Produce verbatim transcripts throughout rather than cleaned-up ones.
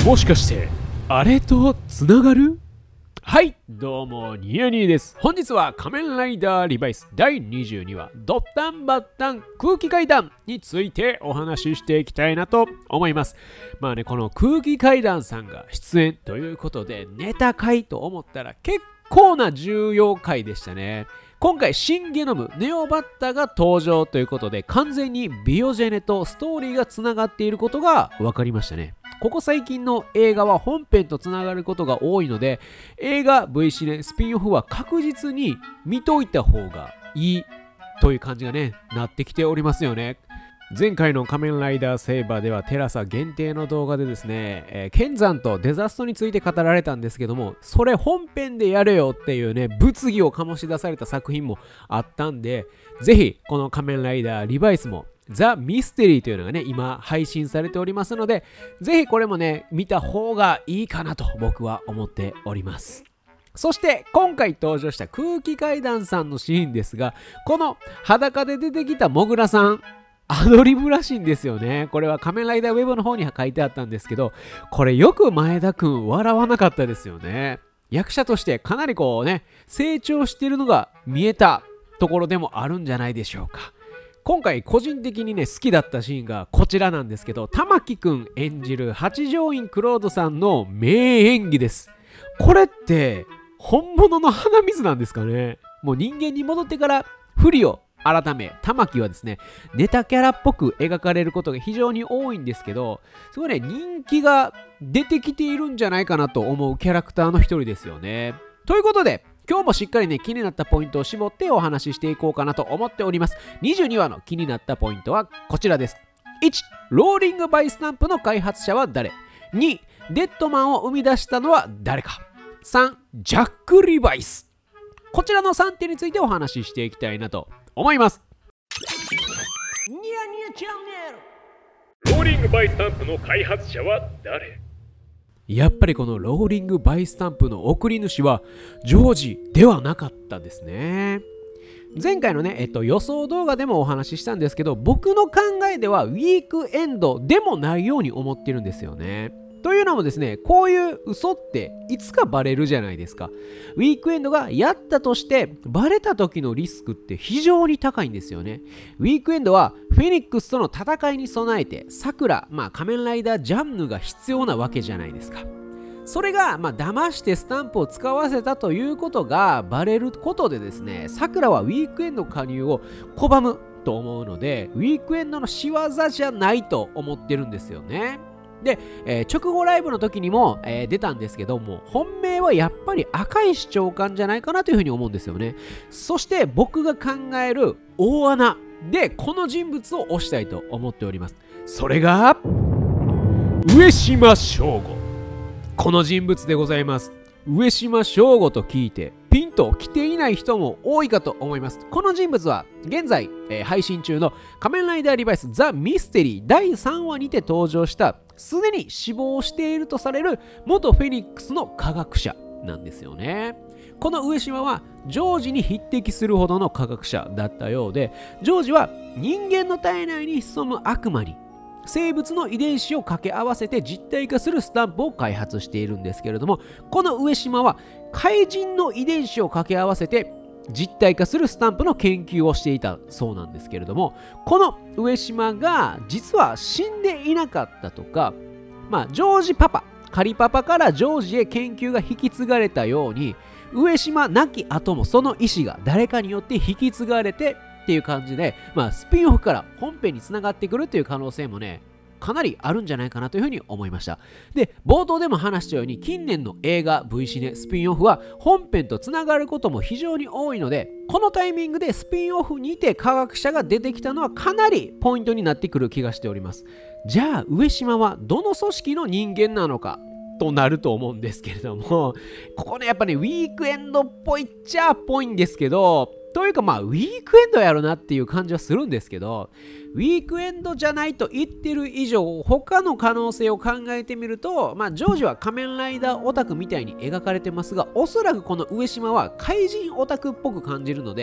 もしかしてあれとつながる？はい、どうもニヤニーです。本日は仮面ライダーリバイスだいにじゅうにわドッタンバッタン空気階段についてお話ししていきたいなと思います。まあね、この空気階段さんが出演ということでネタ回と思ったら結構な重要回でしたね。今回新ゲノムネオバッタが登場ということで完全にビオジェネとストーリーがつながっていることが分かりましたね。ここ最近の映画は本編とつながることが多いので、映画 ブイ シネスピンオフは確実に見といた方がいいという感じがねなってきておりますよね。前回の仮面ライダーセーバーではテラサ限定の動画でですね、えー、剣山とデザストについて語られたんですけども、それ本編でやれよっていうね物議を醸し出された作品もあったんで、ぜひこの仮面ライダーリバイスもザ・ミステリーというのがね今配信されておりますので、ぜひこれもね見た方がいいかなと僕は思っております。そして今回登場した空気階段さんのシーンですが、この裸で出てきたモグラさんアドリブらしいんですよね。これは仮面ライダーウェブの方に書いてあったんですけど、これよく前田くん笑わなかったですよね。役者としてかなりこうね成長しているのが見えたところでもあるんじゃないでしょうか。今回個人的にね好きだったシーンがこちらなんですけど、玉木くん演じる八条院クロードさんの名演技です。これって本物の鼻水なんですかね。もう人間に戻ってから振りを改め玉木はですねネタキャラっぽく描かれることが非常に多いんですけど、すごいね人気が出てきているんじゃないかなと思うキャラクターの一人ですよね。ということで今日もしっかりね気になったポイントを絞ってお話ししていこうかなと思っております。にじゅうにわの気になったポイントはこちらです。いち. ローリングバイスタンプの開発者は誰？ に. デッドマンを生み出したのは誰か？ さん. ジャック・リバイス。こちらのさんてんについてお話ししていきたいなと思います。ニヤニヤチャンネル。ローリングバイスタンプの開発者は誰？やっぱりこのローリングバイスタンプの送り主はジョージではなかったですね。前回のね、えっと、予想動画でもお話ししたんですけど、僕の考えではウィークエンドでもないように思ってるんですよね。というのもですね、こういう嘘っていつかバレるじゃないですか。ウィークエンドがやったとしてバレた時のリスクって非常に高いんですよね。ウィークエンドはフェニックスとの戦いに備えてさくら、まあ仮面ライダージャンヌが必要なわけじゃないですか。それがまあ騙してスタンプを使わせたということがバレることでですね、さくらはウィークエンド加入を拒むと思うので、ウィークエンドの仕業じゃないと思ってるんですよね。で、えー、直後ライブの時にも、えー、出たんですけども、本命はやっぱり赤石長官じゃないかなというふうに思うんですよね。そして僕が考える大穴でこの人物を推したいと思っております。それが上島翔吾。この人物でございます。上島翔吾と聞いてピンと来ていない人も多いかと思います。この人物は現在、えー、配信中の仮面ライダーリバイスザ・ミステリーだいさんわにて登場したすでに死亡しているとされる元フェニックスの科学者なんですよね。この上島はジョージに匹敵するほどの科学者だったようで、ジョージは人間の体内に潜む悪魔に生物の遺伝子を掛け合わせて実体化するスタンプを開発しているんですけれども、この上島は怪人の遺伝子を掛け合わせて実体化するスタンプの研究をしていたそうなんですけれども、この上島が実は死んでいなかったとか、まあジョージパパカリパパからジョージへ研究が引き継がれたように、上島亡き後もその意思が誰かによって引き継がれてっていう感じで、まあ、スピンオフから本編につながってくるっていう可能性もねかなりあるんじゃないかなというふうに思いました。で、冒頭でも話したように近年の映画 ブイ シネスピンオフは本編とつながることも非常に多いので、このタイミングでスピンオフにて科学者が出てきたのはかなりポイントになってくる気がしております。じゃあ上島はどの組織の人間なのかとなると思うんですけれども、ここねやっぱねウィークエンドっぽいっちゃっぽいんですけど、というかまあウィークエンドやろなっていう感じはするんですけど、ウィークエンドじゃないと言ってる以上他の可能性を考えてみると、まあジョージは仮面ライダーオタクみたいに描かれてますが、おそらくこの上島は怪人オタクっぽく感じるので、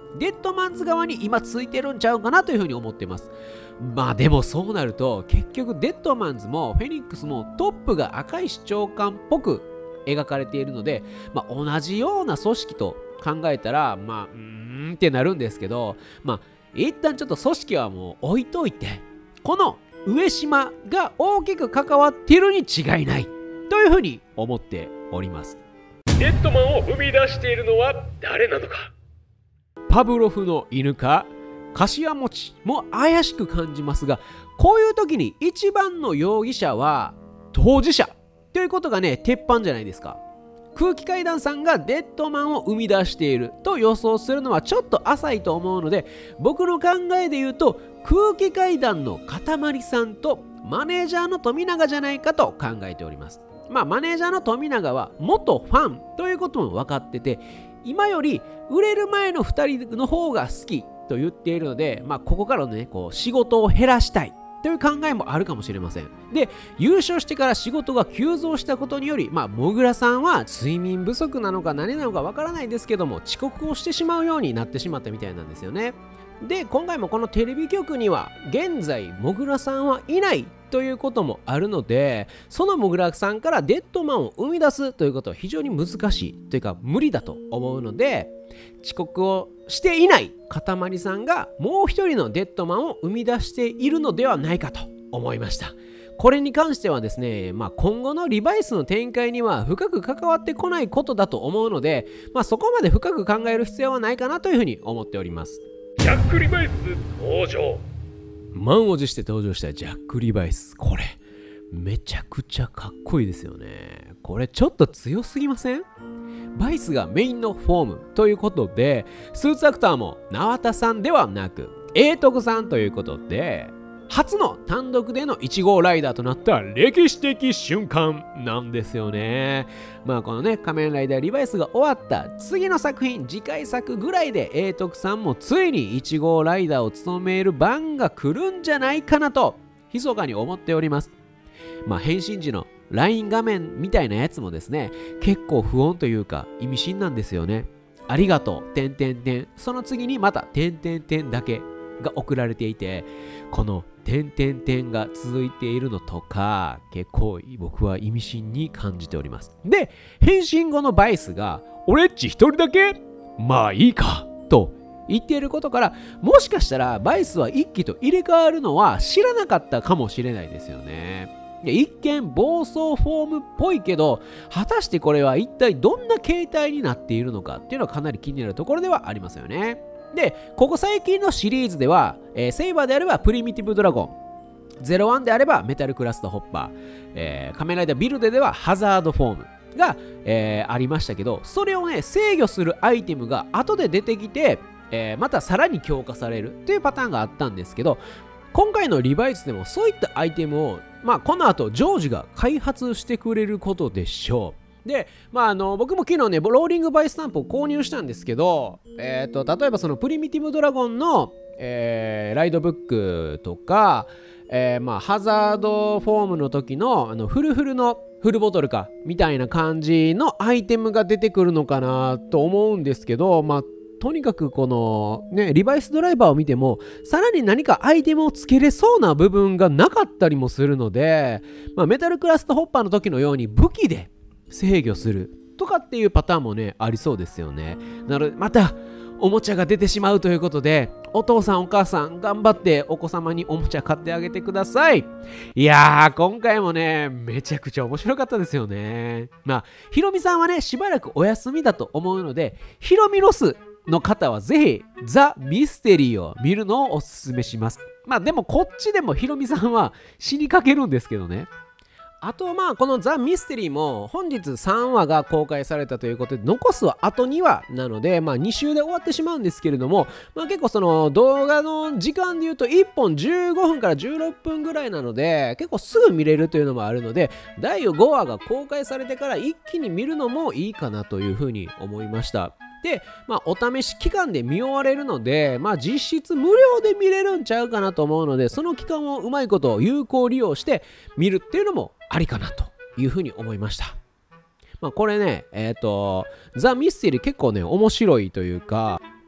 デッドマンズ側に今ついてるんちゃうかなというふうに思ってます。まあでもそうなると結局デッドマンズもフェニックスもトップが赤石長官っぽく描かれているので、まあ、同じような組織と考えたらまあうーんってなるんですけど、まあ一旦ちょっと組織はもう置いといて、この上島が大きく関わっているに違いないというふうに思っております。デッドマンを生み出しているのは誰なのか。パブロフの犬か柏餅も怪しく感じますが、こういう時に一番の容疑者は当事者ということがね鉄板じゃないですか。空気階段さんがデッドマンを生み出していると予想するのはちょっと浅いと思うので、僕の考えで言うと空気階段のかたまりさんとマネージャーの富永じゃないかと考えております。まあマネージャーの富永は元ファンということも分かってて、今より売れる前のふたりの方が好きと言っているので、まあここからのねこう仕事を減らしたいという考えもあるかもしれません。で、優勝してから仕事が急増したことにより、まあ、もぐらさんは睡眠不足なのか何なのかわからないですけども、遅刻をしてしまうようになってしまったみたいなんですよね。で、今回もこのテレビ局には、現在、もぐらさんはいないということもあるので、そのもぐらさんからデッドマンを生み出すということは非常に難しいというか、無理だと思うので、遅刻をしていないかたまりさんがもう一人のデッドマンを生み出しているのではないかと思いました。これに関してはですね、まあ、今後のリバイスの展開には深く関わってこないことだと思うので、まあ、そこまで深く考える必要はないかなというふうに思っております。ジャック・リバイス登場。満を持して登場したジャック・リバイス、これめちゃくちゃかっこいいですよね。これちょっと強すぎません？バイスがメインのフォームということで、スーツアクターも縄田さんではなく英徳さんということで、初の単独でのいち号ライダーとなった歴史的瞬間なんですよね。まあこのね仮面ライダーリバイスが終わった次の作品、次回作ぐらいで英徳さんもついにいち号ライダーを務める番が来るんじゃないかなと密かに思っております。まあ変身時のライン画面みたいなやつもですね、結構不穏というか意味深なんですよね。ありがとう、点点点。その次にまた点点点だけが送られていて、この点点点が続いているのとか、結構僕は意味深に感じております。で、変身後のバイスが、俺っち一人だけまあいいかと言っていることから、もしかしたらバイスは一機と入れ替わるのは知らなかったかもしれないですよね。一見暴走フォームっぽいけど、果たしてこれは一体どんな形態になっているのかっていうのはかなり気になるところではありますよね。で、ここ最近のシリーズでは、えー、セイバーであればプリミティブドラゴン、ゼロワンであればメタルクラストホッパー、えー、仮面ライダービルデではハザードフォームが、えー、ありましたけど、それをね制御するアイテムが後で出てきて、えー、またさらに強化されるっていうパターンがあったんですけど、今回のリバイスでもそういったアイテムを、まあ、この後ジョージが開発してくれることでしょう。で、まあ、あの僕も昨日ねローリングバイスタンプを購入したんですけど、えー、と例えばそのプリミティブドラゴンの、えー、ライドブックとか、えーまあ、ハザードフォームの時の、あのフルフルのフルボトルかみたいな感じのアイテムが出てくるのかなと思うんですけど、まあとにかくこのねリバイスドライバーを見てもさらに何かアイテムをつけれそうな部分がなかったりもするので、まあ、メタルクラストホッパーの時のように武器で制御するとかっていうパターンもねありそうですよね。なのでまたおもちゃが出てしまうということで、お父さんお母さん頑張ってお子様におもちゃ買ってあげてください。いやー今回もねめちゃくちゃ面白かったですよね。まあヒロミさんはねしばらくお休みだと思うので、ヒロミロスの方はぜひザ・ミステリーを見るのをおすすめします。まあでもこっちでもヒロミさんは死にかけるんですけどね。あとまあこのザ・ミステリーも本日さんわが公開されたということで、残すはあとにわなので、まあに週で終わってしまうんですけれども、まあ結構その動画の時間で言うといっぽんじゅうごふんからじゅうろっぷんぐらいなので、結構すぐ見れるというのもあるので、だいごわが公開されてから一気に見るのもいいかなというふうに思いました。で、まあ、お試し期間で見終われるので、まあ、実質無料で見れるんちゃうかなと思うので、その期間をうまいこと有効利用して見るっていうのもありかなというふうに思いました。まあ、これね、えっと、ザ・ミステリー結構ね、面白いというか、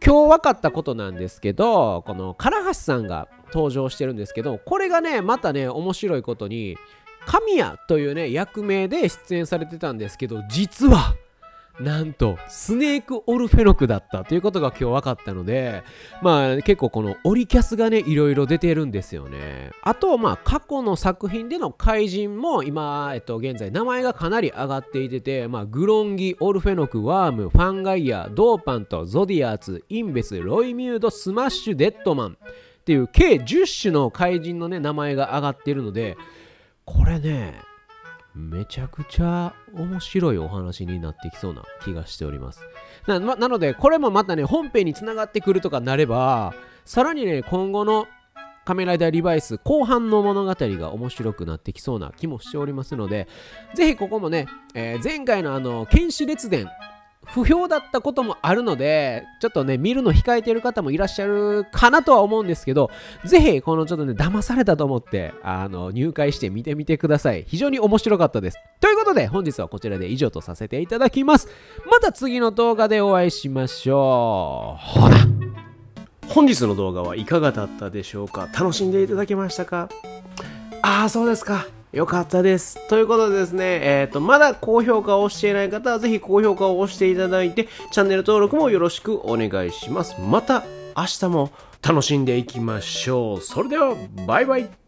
今日分かったことなんですけど、この唐橋さんが登場してるんですけど、これがねまたね面白いことに神谷というね役名で出演されてたんですけど、実はなんとスネークオルフェノクだったということが今日分かったので、まあ結構このオリキャスがねいろいろ出てるんですよね。あとまあ過去の作品での怪人も今、えっと、現在名前がかなり上がっていてて、まあ、グロンギ、オルフェノク、ワーム、ファンガイア、ドーパント、ゾディアーツ、インベス、ロイミュード、スマッシュ、デッドマンっていう計じゅっ種の怪人のね名前が上がっているので、これねめちゃくちゃ面白いお話になってきそうな気がしております。な, な, なのでこれもまたね本編につながってくるとかなれば、さらにね今後の仮面ライダーリバイス後半の物語が面白くなってきそうな気もしておりますので、ぜひここもね、えー、前回のあの剣士列伝不評だったこともあるので、ちょっとね見るの控えている方もいらっしゃるかなとは思うんですけど、ぜひこのちょっとね騙されたと思ってあの入会して見てみてください。非常に面白かったです。ということで本日はこちらで以上とさせていただきます。また次の動画でお会いしましょう。ほな。本日の動画はいかがだったでしょうか。楽しんでいただけましたか？ああ、そうですか。よかったです。ということでですね、えっと、まだ高評価を押していない方は、ぜひ高評価を押していただいて、チャンネル登録もよろしくお願いします。また明日も楽しんでいきましょう。それでは、バイバイ。